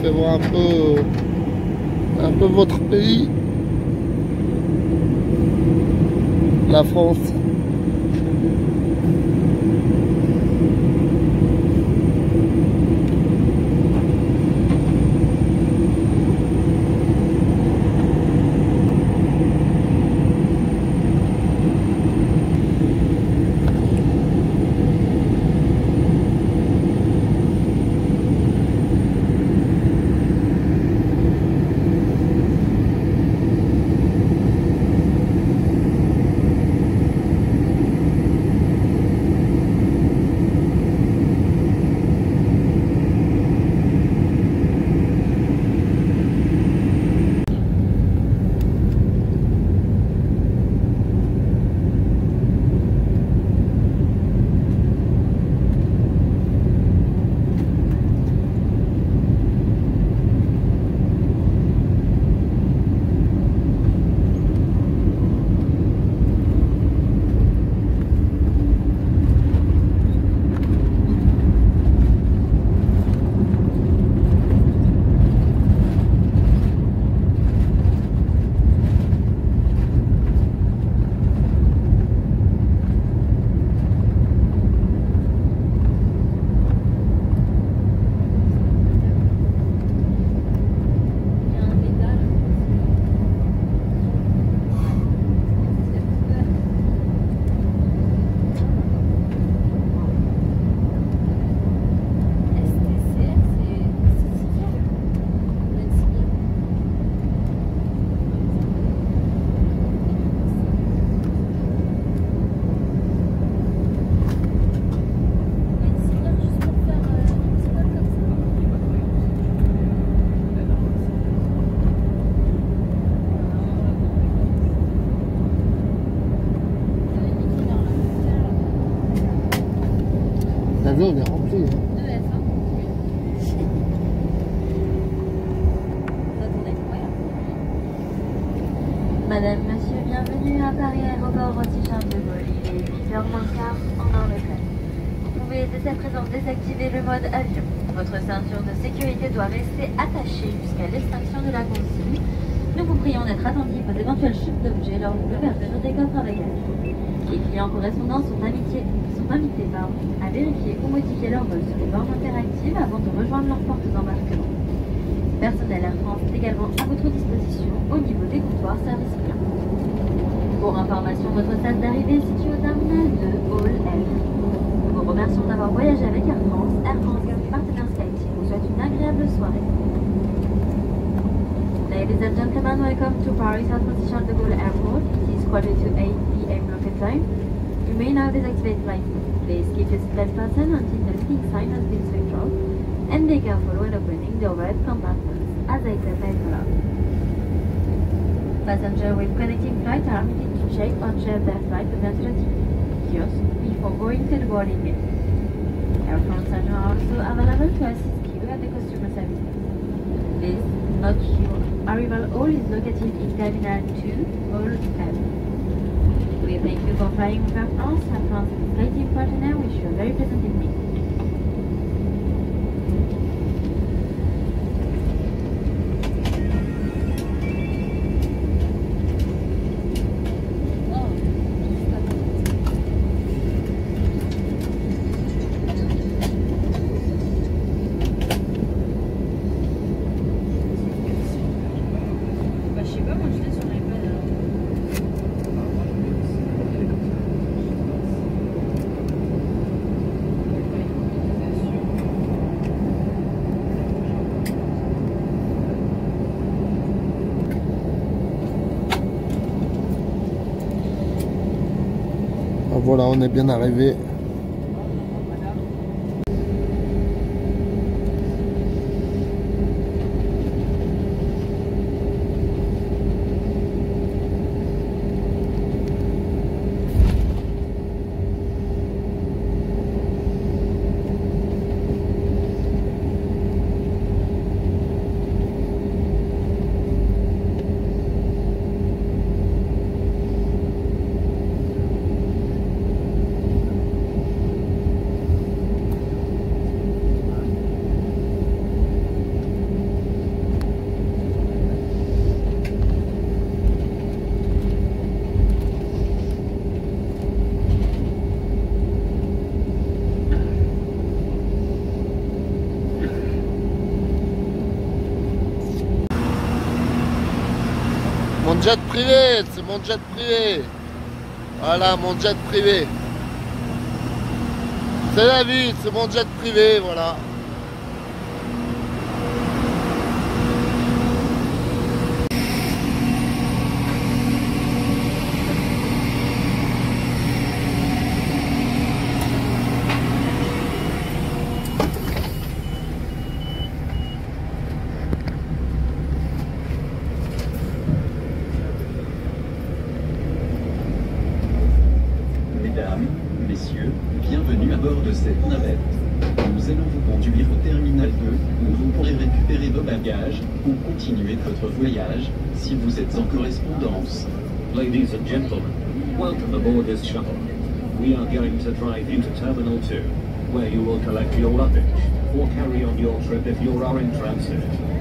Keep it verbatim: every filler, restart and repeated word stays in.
fait voir un peu, un peu votre pays, la France. L'avion il est rempli. Hein. Madame, monsieur, bienvenue à Paris Aéroport Roissy-Charles de Gaulle. Il est huit heures moins quart en Angleterre. Vous pouvez dès à présent désactiver le mode avion. Votre ceinture de sécurité doit rester attachée jusqu'à l'extinction de la consigne. Nous vous prions d'être attentifs aux éventuelles chutes d'objets lors de l'ouverture des coffres à bagages. Les clients correspondants sont, amitiés, sont invités pardon, à vérifier ou modifier leur vol sur les bornes interactives avant de rejoindre leurs portes d'embarquement. Personnel Air France est également à votre disposition au niveau des comptoirs service client. Pour information, votre salle d'arrivée est située au terminal de Hall F. Nous vous remercions d'avoir voyagé avec Air France. Air France et partenaire SkyTeam vous souhaite une agréable soirée. Ladies and gentlemen, welcome to Paris Roissy-Charles de Gaulle Airport. It is quarter to eight p m local time. You may now deactivate flight mode. Please keep your seatbelt fastened until the speed sign has been switched off, and be careful when opening the overhead compartments, as I said before. Passengers with connecting flight are permitted to check or check their flight identity kiosk before going to the boarding gate. Air France agents are also available to assist you at the customer service. Please note your arrival hall is located in Terminal two, Hall F. We thank you for flying with Air France. Air France and SkyTeam partner wish you a very pleasant evening. Voilà, on est bien arrivé. mon jet privé, c'est mon jet privé. Voilà, mon jet privé. C'est la vie, c'est mon jet privé, voilà. Mesdames, Messieurs, bienvenue à bord de cette navette. Nous allons vous conduire au terminal deux, où vous pourrez récupérer vos bagages, ou continuer votre voyage, si vous êtes en correspondance. Ladies and gentlemen, welcome aboard this shuttle. We are going to drive you to Terminal two, where you will collect your luggage, or carry on your trip if you are in transit.